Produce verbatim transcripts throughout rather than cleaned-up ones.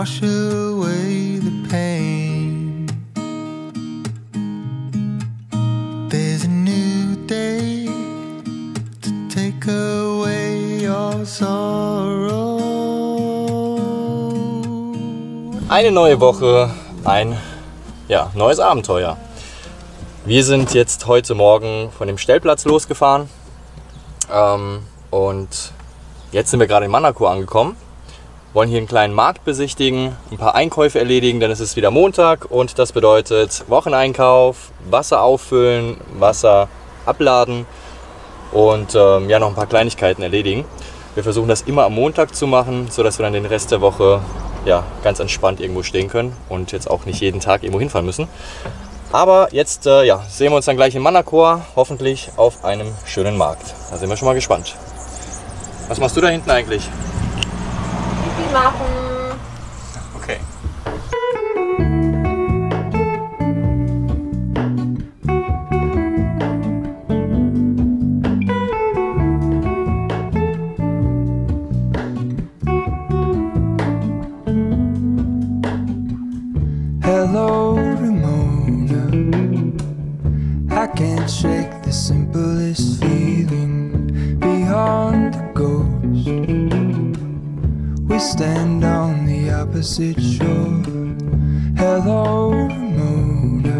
wash away the pain. There's a new day to take away your sorrow. Eine neue Woche, ein ja, neues Abenteuer. Wir sind jetzt heute Morgen von dem Stellplatz losgefahren ähm, und jetzt sind wir gerade in Manacor angekommen. Wollen hier einen kleinen Markt besichtigen, ein paar Einkäufe erledigen, denn es ist wieder Montag und das bedeutet Wocheneinkauf, Wasser auffüllen, Wasser abladen und ähm, ja, noch ein paar Kleinigkeiten erledigen. Wir versuchen das immer am Montag zu machen, sodass wir dann den Rest der Woche ja, ganz entspannt irgendwo stehen können und jetzt auch nicht jeden Tag irgendwo hinfahren müssen. Aber jetzt äh, ja, sehen wir uns dann gleich in Manacor, hoffentlich auf einem schönen Markt. Da sind wir schon mal gespannt. Was machst du da hinten eigentlich? Pipi machen. Okay. Hello, Ramona. I can't shake the simplest feeling beyond the ghost. We stand on the opposite shore. Hello, Ramona.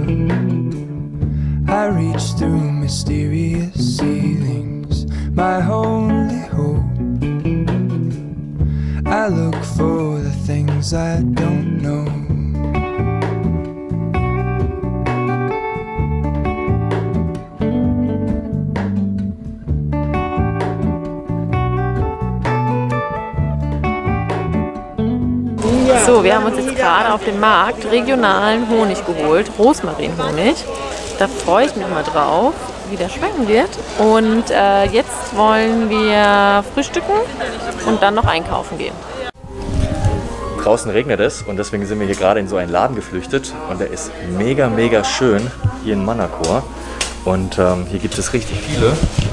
I reach through mysterious ceilings, my only hope. I look for the things I don't know. So, wir haben uns jetzt gerade auf dem Markt regionalen Honig geholt, Rosmarinhonig. Da freue ich mich mal drauf, wie der schmecken wird. Und äh, jetzt wollen wir frühstücken und dann noch einkaufen gehen. Draußen regnet es und deswegen sind wir hier gerade in so einen Laden geflüchtet und der ist mega, mega schön hier in Manacor. Und ähm, hier gibt es richtig viele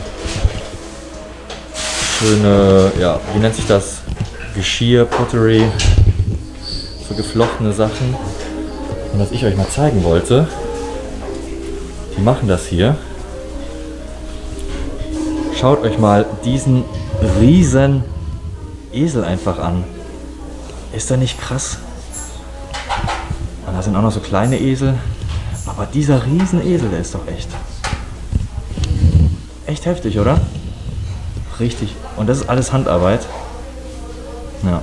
schöne, ja, wie nennt sich das? Geschirr, Pottery. So geflochtene Sachen. Und was ich euch mal zeigen wollte, die machen das hier. Schaut euch mal diesen riesen Esel einfach an. Ist der nicht krass? Und da sind auch noch so kleine Esel. Aber dieser riesen Esel, der ist doch echt. Echt heftig, oder? Richtig. Und das ist alles Handarbeit. Ja.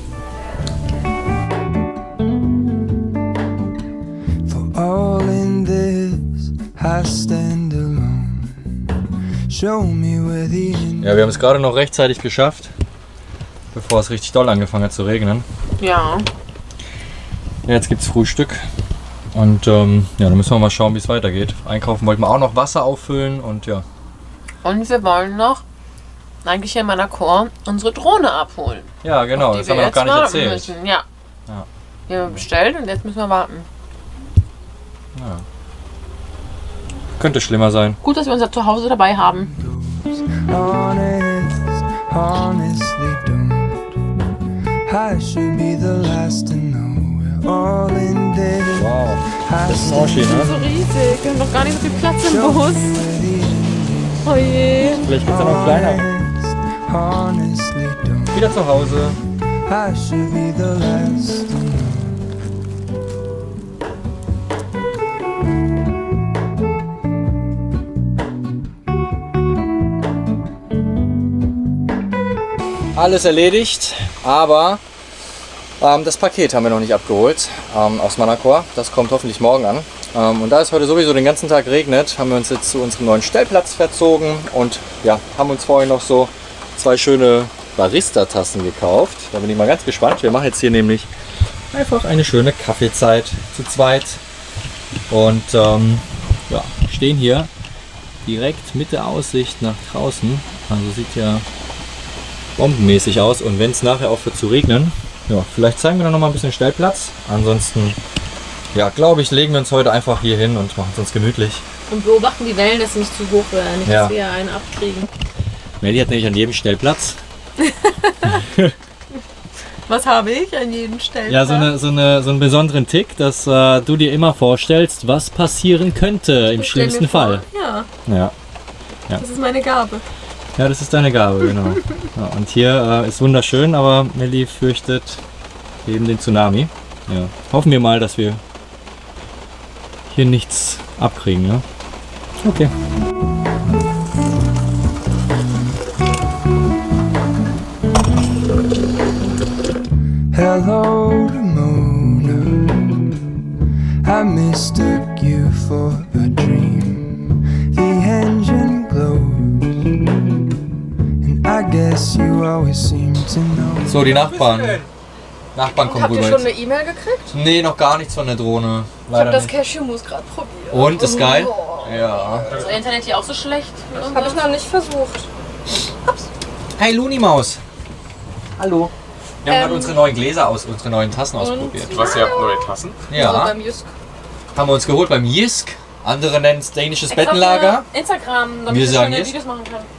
Ja, wir haben es gerade noch rechtzeitig geschafft, bevor es richtig doll angefangen hat zu regnen. Ja. Ja, jetzt gibt es Frühstück und ähm, ja, dann müssen wir mal schauen, wie es weitergeht. Einkaufen wollten wir auch noch Wasser auffüllen und ja. Und wir wollen noch eigentlich hier in Manacor unsere Drohne abholen. Ja, genau, das haben wir noch gar nicht erzählt. Müssen. Ja. Ja. Die haben wir bestellt und jetzt müssen wir warten. Ja. Könnte schlimmer sein. Gut, dass wir unser Zuhause dabei haben. Wow, das ist ein Oschi, ne? So riesig, wir haben noch gar nicht so viel Platz im Bus. Oh je. Vielleicht gibt es ja noch kleiner. Wieder zu Hause. Alles erledigt, aber ähm, das Paket haben wir noch nicht abgeholt ähm, aus Manacor. Das kommt hoffentlich morgen an. Ähm, und da es heute sowieso den ganzen Tag regnet, haben wir uns jetzt zu unserem neuen Stellplatz verzogen und ja, haben uns vorhin noch so zwei schöne Barista-Tassen gekauft. Da bin ich mal ganz gespannt. Wir machen jetzt hier nämlich einfach eine schöne Kaffeezeit zu zweit und ähm, ja, stehen hier direkt mit der Aussicht nach draußen. Also sieht ja bombenmäßig aus und wenn es nachher aufhört zu regnen, ja, vielleicht zeigen wir dann noch mal ein bisschen Stellplatz. Ansonsten, ja, glaube ich, legen wir uns heute einfach hier hin und machen es uns gemütlich. Und beobachten die Wellen, dass sie nicht zu hoch werden, nicht, ja. dass wir einen abkriegen. Melli hat nämlich an jedem Stellplatz Was habe ich an jedem Stellplatz? Ja, so, eine, so, eine, so einen besonderen Tick, dass äh, du dir immer vorstellst, was passieren könnte im Ich stell mir schlimmsten vor, Fall. Ja, Ja. das ist meine Gabe. Ja, das ist deine Gabe, genau. Ja, und hier äh, ist wunderschön, aber Melli fürchtet eben den Tsunami. Ja. Hoffen wir mal, dass wir hier nichts abkriegen, ja? Okay. Hello, Ramona. I mistook you for a dream. The engine glows, and I guess you always seem to know. So, die Nachbarn. Nachbarn kommen Habt ihr rüber. schon eine E-Mail gekriegt? Nee, noch gar nichts von der Drohne. Ich habe Leider das nicht. Cashewmus gerade probiert. Und, ist geil? Oh. Ja. Ist euer Internet hier auch so schlecht? Habe ich noch nicht versucht. Hey Lunimaus. Hallo. Wir haben Ähm, gerade unsere neuen Gläser aus, unsere neuen Tassen ausprobiert. Was, ihr habt neue Tassen? Ja, Also beim Jusk. haben wir uns geholt beim Jisk. Andere nennen es dänisches Extra für Bettenlager. Instagram, damit Wir ich sagen schöne jetzt- Videos machen kann.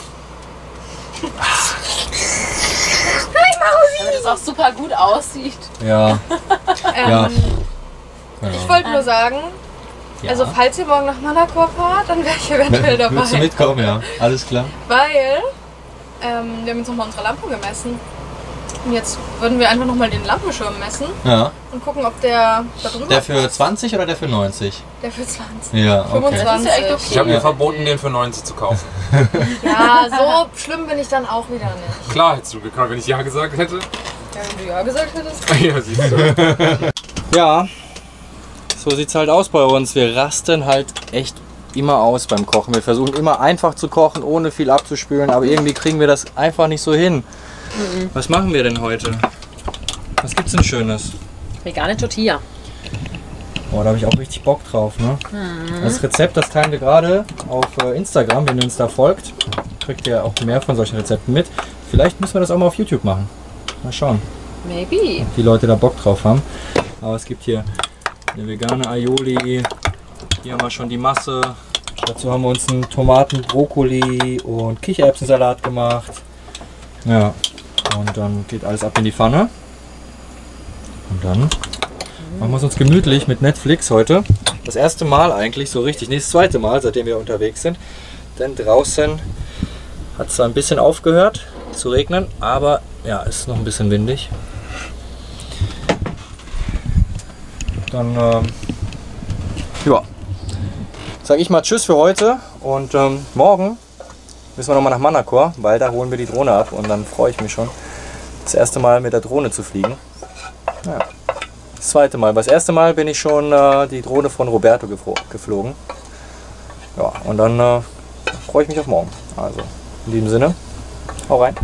Damit es auch super gut aussieht. Ja, Ähm, ja. Ich wollte nur sagen, ja. also falls ihr morgen nach Manacor fahrt, dann wäre ich eventuell dabei. Willst du mitkommen? Ja, alles klar. Weil ähm, wir haben jetzt nochmal unsere Lampe gemessen. Und jetzt würden wir einfach nochmal den Lampenschirm messen Ja. und gucken, ob der da drüber Der für passt. zwanzig oder der für neunzig? Der für zwanzig. Ja, okay. fünfundzwanzig. Das ist ja echt okay. Ich habe mir Ja. verboten, den für neunzig zu kaufen. Ja, so schlimm bin ich dann auch wieder nicht. Klar hättest du gekannt, wenn ich Ja gesagt hätte. Ja, wenn du ja gesagt hättest. Ja, siehst du. Ja, so sieht's halt aus bei uns. Wir rasten halt echt immer aus beim Kochen. Wir versuchen immer einfach zu kochen, ohne viel abzuspülen, aber irgendwie kriegen wir das einfach nicht so hin. Mhm. Was machen wir denn heute? Was gibt's denn Schönes? Vegane Tortilla. Oh, da habe ich auch richtig Bock drauf, ne? Das Rezept, das teilen wir gerade auf äh, Instagram. Wenn ihr uns da folgt, kriegt ihr auch mehr von solchen Rezepten mit. Vielleicht müssen wir das auch mal auf YouTube machen. Mal schauen, Maybe. ob die Leute da Bock drauf haben. Aber es gibt hier eine vegane Aioli. Hier haben wir schon die Masse. Dazu haben wir uns einen Tomaten-, Brokkoli- und Kichererbsensalat gemacht. Ja, und dann geht alles ab in die Pfanne. Und dann machen wir es uns gemütlich mit Netflix heute. Das erste Mal eigentlich so richtig, nee, das zweite Mal, seitdem wir unterwegs sind. Denn draußen hat es zwar ein bisschen aufgehört zu regnen, aber ja, es ist noch ein bisschen windig. Dann ähm, ja, sage ich mal Tschüss für heute und ähm, morgen müssen wir nochmal nach Manacor, weil da holen wir die Drohne ab und dann freue ich mich schon, das erste Mal mit der Drohne zu fliegen. Ja. Das zweite Mal. Das erste Mal bin ich schon äh, die Drohne von Roberto geflo geflogen. Ja, und dann äh, freue ich mich auf morgen. Also, in diesem Sinne, hau rein.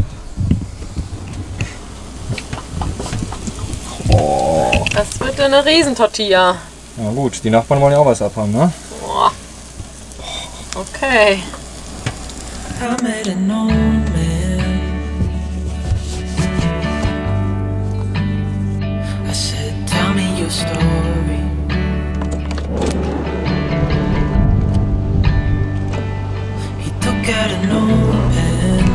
Oh. Das wird eine Riesentortilla. Ja gut, die Nachbarn wollen ja auch was abhaben, ne? Boah. Okay. I made an old man. I said, tell me your story. He took out an old pen.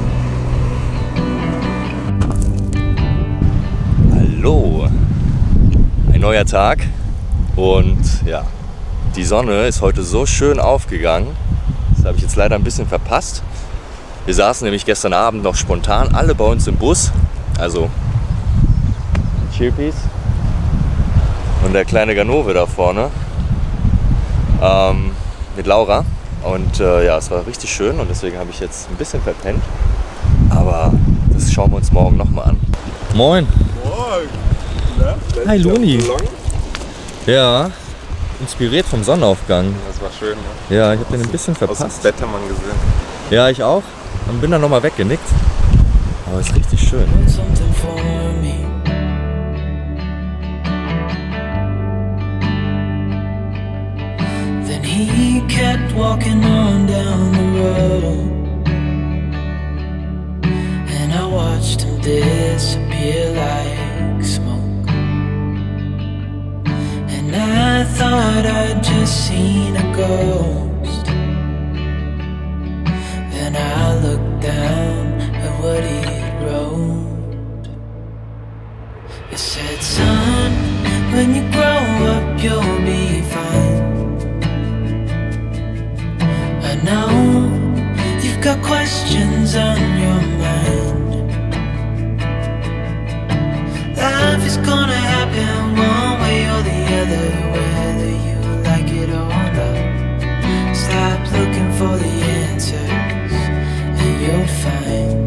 Hallo, ein neuer Tag und ja, die Sonne ist heute so schön aufgegangen. Das habe ich jetzt leider ein bisschen verpasst. Wir saßen nämlich gestern Abend noch spontan alle bei uns im Bus, also Chilpies und der kleine Ganove da vorne ähm, mit Laura und äh, ja, es war richtig schön und deswegen habe ich jetzt ein bisschen verpennt, aber das schauen wir uns morgen nochmal an. Moin! Hi Luni. Ja, inspiriert vom Sonnenaufgang. Das war schön, ne? Ja, ich habe den ein bisschen Aus dem verpasst. Bett haben wir gesehen. Ja, ich auch. Und bin dann nochmal weggenickt. Aber ist richtig schön. Wrote something for me. Then he kept walking on down the road, and I watched him disappear like smoke. And I thought I'd just seen a ghost. Then I looked down at what he wrote. When you grow up, you'll be fine. I know you've got questions on your mind. Life is gonna happen one way or the other, whether you like it or not. Stop looking for the answers and you'll find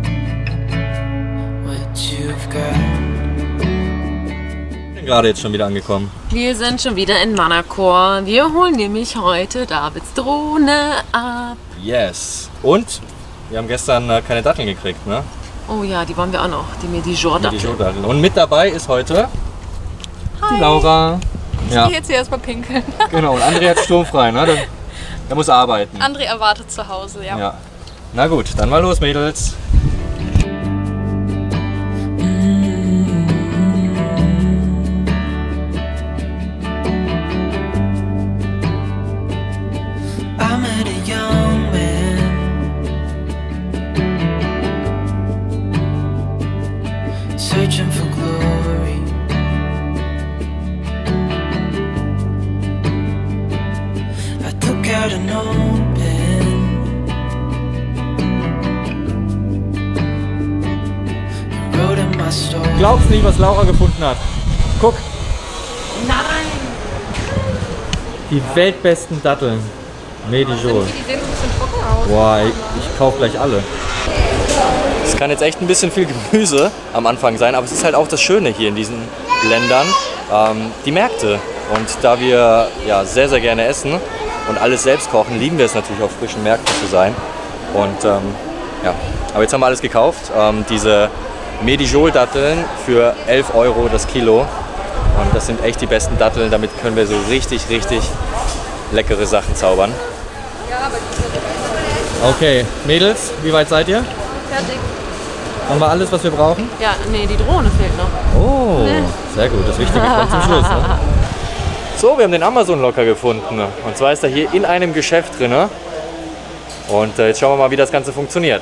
what you've got. Ich bin gerade jetzt schon wieder angekommen. Wir sind schon wieder in Manacor. Wir holen nämlich heute Davids Drohne ab. Yes. Und wir haben gestern äh, keine Datteln gekriegt, ne? Oh ja, die wollen wir auch noch. Die Medijour-Datteln. Medijour-Datteln. Und mit dabei ist heute Hi. die Laura. Ich Ja, gehe jetzt hier erstmal pinkeln. genau. Und André hat sturmfrei, ne? Der, der muss arbeiten. André erwartet zu Hause, ja. Ja. Na gut, dann mal los, Mädels. I met a young man, searching for glory. I took out an old pen and wrote in my story. Glaubst nicht, was Laura gefunden hat. Guck. Nein! Die weltbesten Datteln. Medijour. Die sehen so ein bisschen trocken aus. Boah, ich, ich kauf gleich alle. Es kann jetzt echt ein bisschen viel Gemüse am Anfang sein, aber es ist halt auch das Schöne hier in diesen Ländern, ähm, die Märkte. Und da wir ja sehr, sehr gerne essen und alles selbst kochen, lieben wir es natürlich auf frischen Märkten zu sein. Und ähm, ja, aber jetzt haben wir alles gekauft. Ähm, diese Medijour-Datteln für elf Euro das Kilo. Und das sind echt die besten Datteln, damit können wir so richtig, richtig leckere Sachen zaubern. Okay, Mädels, wie weit seid ihr? Fertig. Haben wir alles, was wir brauchen? Ja, nee, die Drohne fehlt noch. Oh, sehr gut. Das Wichtige kommt zum Schluss. Ne? So, wir haben den Amazon-Locker gefunden. Und zwar ist er hier in einem Geschäft drin. Und äh, jetzt schauen wir mal, wie das Ganze funktioniert.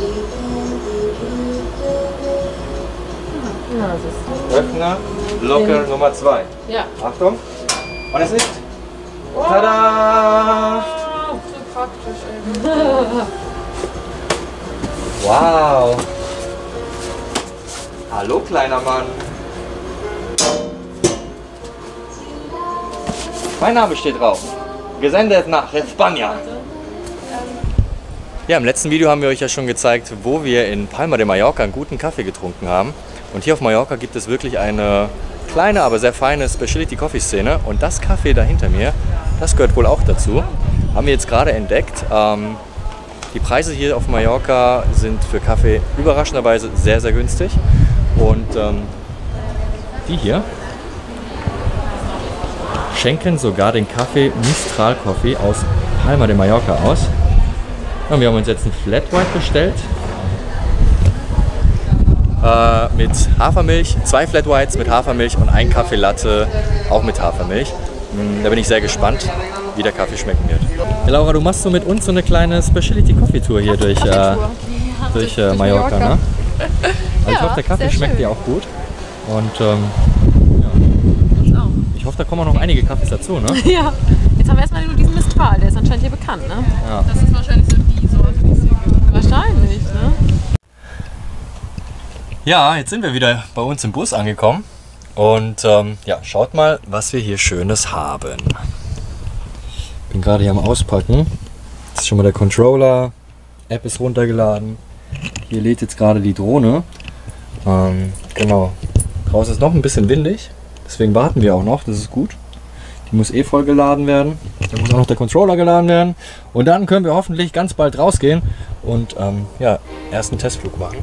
Öffner, Locker Nummer zwei. Ja. Achtung. Und es ist... Tada! So praktisch, ey. Wow! Hallo, kleiner Mann! Mein Name steht drauf. Gesendet nach España. Ja, im letzten Video haben wir euch ja schon gezeigt, wo wir in Palma de Mallorca einen guten Kaffee getrunken haben. Und hier auf Mallorca gibt es wirklich eine kleine, aber sehr feine Specialty-Coffee-Szene. Und das Café da hinter mir, das gehört wohl auch dazu. Haben wir jetzt gerade entdeckt. Ähm, die Preise hier auf Mallorca sind für Kaffee überraschenderweise sehr, sehr günstig. Und ähm, die hier schenken sogar den Kaffee Mistral Coffee aus Palma de Mallorca aus. Und wir haben uns jetzt ein Flat White bestellt. Äh, mit Hafermilch, zwei Flat Whites mit Hafermilch und ein Kaffee Latte auch mit Hafermilch. Da bin ich sehr gespannt, wie der Kaffee schmecken wird. Ja, Laura, du machst so mit uns so eine kleine Specialty Coffee Tour hier durch, äh, durch äh, Mallorca, ne? Also ich hoffe, der Kaffee schmeckt dir auch gut. Und ähm, ja. Ich hoffe, da kommen auch noch einige Kaffees dazu, ne? Ja. Jetzt haben wir erstmal nur diesen Mistral, der ist anscheinend hier bekannt, ne? Ja. Das ist wahrscheinlich so die Sorte, die es hier gibt. Wahrscheinlich, ne? Ja, jetzt sind wir wieder bei uns im Bus angekommen. Und ähm, ja, schaut mal, was wir hier Schönes haben. Ich bin gerade hier am Auspacken. Das ist schon mal der Controller. App ist runtergeladen. Hier lädt jetzt gerade die Drohne. Ähm, genau. Draußen ist noch ein bisschen windig. Deswegen warten wir auch noch. Das ist gut. Die muss eh voll geladen werden. Dann muss auch noch der Controller geladen werden. Und dann können wir hoffentlich ganz bald rausgehen und ähm, ja, ersten Testflug machen.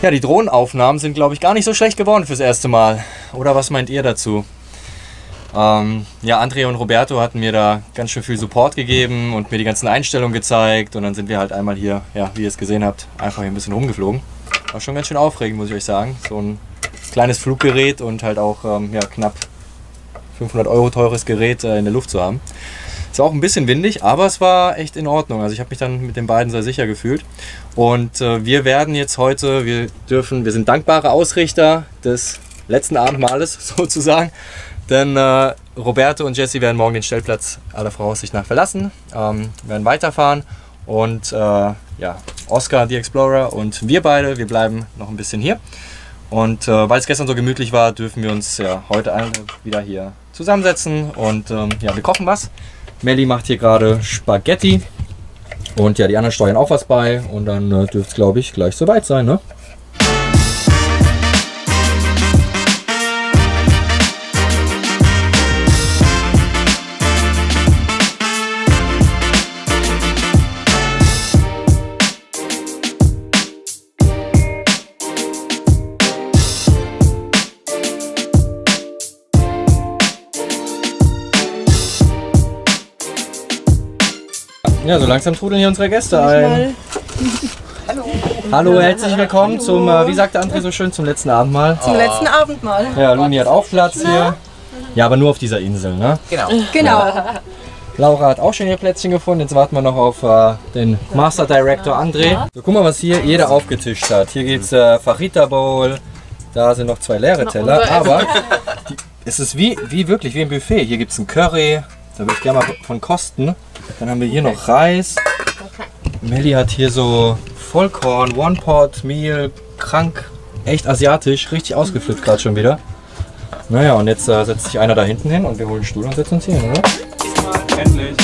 Ja, die Drohnenaufnahmen sind, glaube ich, gar nicht so schlecht geworden fürs erste Mal. Oder was meint ihr dazu? Ähm, ja, André und Roberto hatten mir da ganz schön viel Support gegeben und mir die ganzen Einstellungen gezeigt. Und dann sind wir halt einmal hier, ja, wie ihr es gesehen habt, einfach hier ein bisschen rumgeflogen. War schon ganz schön aufregend, muss ich euch sagen. So ein kleines Fluggerät und halt auch ähm, ja, knapp fünfhundert Euro teures Gerät äh, in der Luft zu haben. Es war auch ein bisschen windig, aber es war echt in Ordnung. Also ich habe mich dann mit den beiden sehr sicher gefühlt. Und äh, wir werden jetzt heute, wir dürfen, wir sind dankbare Ausrichter des letzten Abendmahles sozusagen. Denn äh, Roberto und Jesse werden morgen den Stellplatz aller Voraussicht nach verlassen, ähm, werden weiterfahren. Und äh, ja, Oscar, The Explorer und wir beide, wir bleiben noch ein bisschen hier. Und äh, weil es gestern so gemütlich war, dürfen wir uns ja heute alle wieder hier zusammensetzen. Und ähm, ja, wir kochen was. Melli macht hier gerade Spaghetti und ja, die anderen steuern auch was bei und dann äh, dürfte es, glaube ich, gleich soweit sein, ne? Ja, so langsam trudeln hier unsere Gäste ein. Hallo. Hallo, herzlich willkommen zum, äh, wie sagte André so schön, zum letzten Abendmahl. Zum letzten Abendmahl. Ja, Luni hat auch Platz hier. Ja, aber nur auf dieser Insel, ne? Genau. Genau. Laura hat auch schon ihr Plätzchen gefunden. Jetzt warten wir noch auf äh, den Master Director André. So, guck mal, was hier jeder aufgetischt hat. Hier gibt es äh, Fajita Bowl. Da sind noch zwei leere Teller. Aber die, es ist wie, wie wirklich wie ein Buffet. Hier gibt es ein Curry. Da würde ich gerne mal von kosten. Dann haben wir hier noch Reis. Melli hat hier so Vollkorn, One-Pot, Meal, krank, echt asiatisch, richtig ausgeflippt gerade schon wieder. Naja, und jetzt äh, setzt sich einer da hinten hin und wir holen den Stuhl und setzen uns hier hin, oder? Endlich!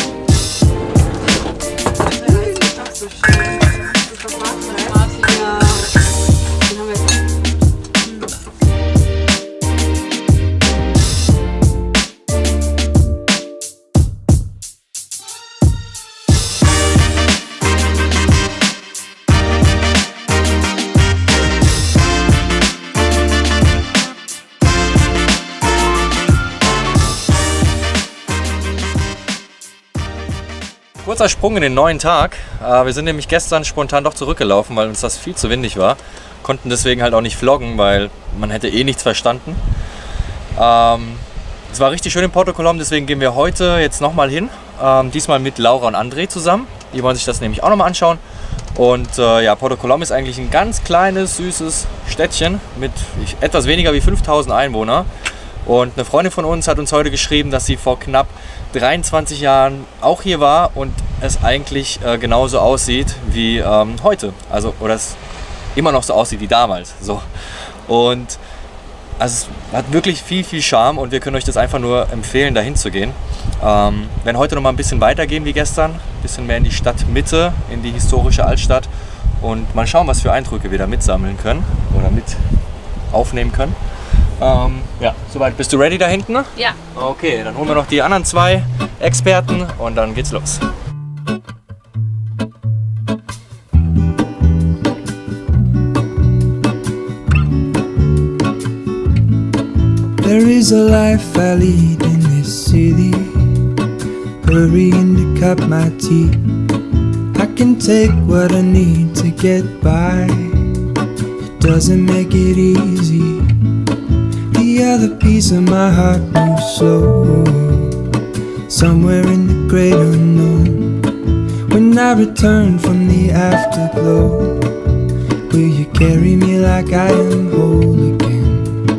Kurzer Sprung in den neuen Tag. Wir sind nämlich gestern spontan doch zurückgelaufen, weil uns das viel zu windig war. Konnten deswegen halt auch nicht vloggen, weil man hätte eh nichts verstanden. Ähm, es war richtig schön in Porto Colom, deswegen gehen wir heute jetzt nochmal hin. Ähm, diesmal mit Laura und André zusammen. Die wollen sich das nämlich auch nochmal anschauen. Und äh, ja, Porto Colom ist eigentlich ein ganz kleines, süßes Städtchen mit etwas weniger wie fünftausend Einwohnern. Und eine Freundin von uns hat uns heute geschrieben, dass sie vor knapp dreiundzwanzig Jahren auch hier war und es eigentlich äh, genauso aussieht wie ähm, heute. Also, oder es immer noch so aussieht wie damals. So. Und also es hat wirklich viel, viel Charme und wir können euch das einfach nur empfehlen, dahin zu gehen. Ähm, wir werden heute noch mal ein bisschen weitergehen wie gestern, ein bisschen mehr in die Stadtmitte, in die historische Altstadt und mal schauen, was für Eindrücke wir da mitsammeln können oder mit aufnehmen können. Ähm, ja, soweit. Bist du ready da hinten? Ja. Okay, dann holen wir noch die anderen zwei Experten und dann geht's los. There is a life I lead in this city, hurrying to cut my teeth. I can take what I need to get by. It doesn't make it easy. The other piece of my heart moves slow, somewhere in the great unknown. When I return from the afterglow, will you carry me like I am whole again?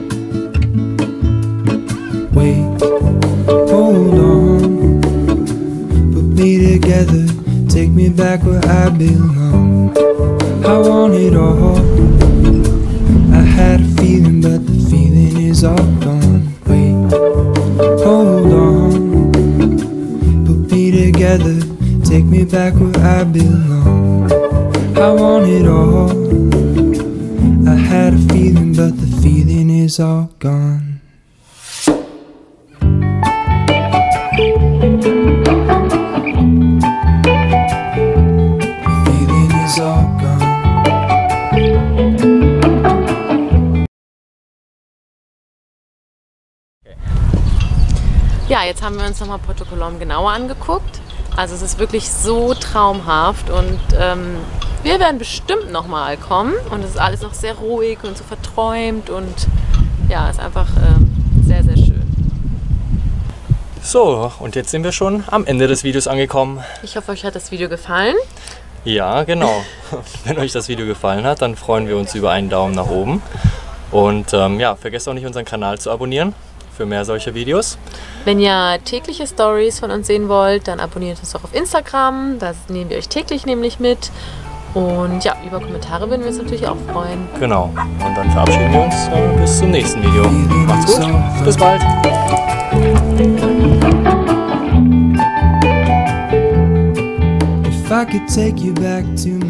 Wait, hold on, put me together, take me back where I belong. I want it all. I had a feeling, but the feeling is all gone. Wait, hold on, put me together, take me back where I belong. I want it all. I had a feeling, but the feeling is all gone. The feeling is all gone. ja, jetzt haben wir uns nochmal Porto Colom genauer angeguckt. Also es ist wirklich so traumhaft und ähm, wir werden bestimmt nochmal kommen und es ist alles noch sehr ruhig und so verträumt und ja, ist einfach äh, sehr, sehr schön. So, und jetzt sind wir schon am Ende des Videos angekommen. Ich hoffe, euch hat das Video gefallen. Ja, genau. Wenn euch das Video gefallen hat, dann freuen wir uns über einen Daumen nach oben. Und ähm, ja, vergesst auch nicht, unseren Kanal zu abonnieren für mehr solcher Videos. Wenn ihr tägliche Stories von uns sehen wollt, dann abonniert uns doch auf Instagram. Da nehmen wir euch täglich nämlich mit. Und ja, über Kommentare würden wir uns natürlich auch freuen. Genau. Und dann verabschieden wir uns äh, bis zum nächsten Video. Macht's gut. Bis bald. If I could take you back to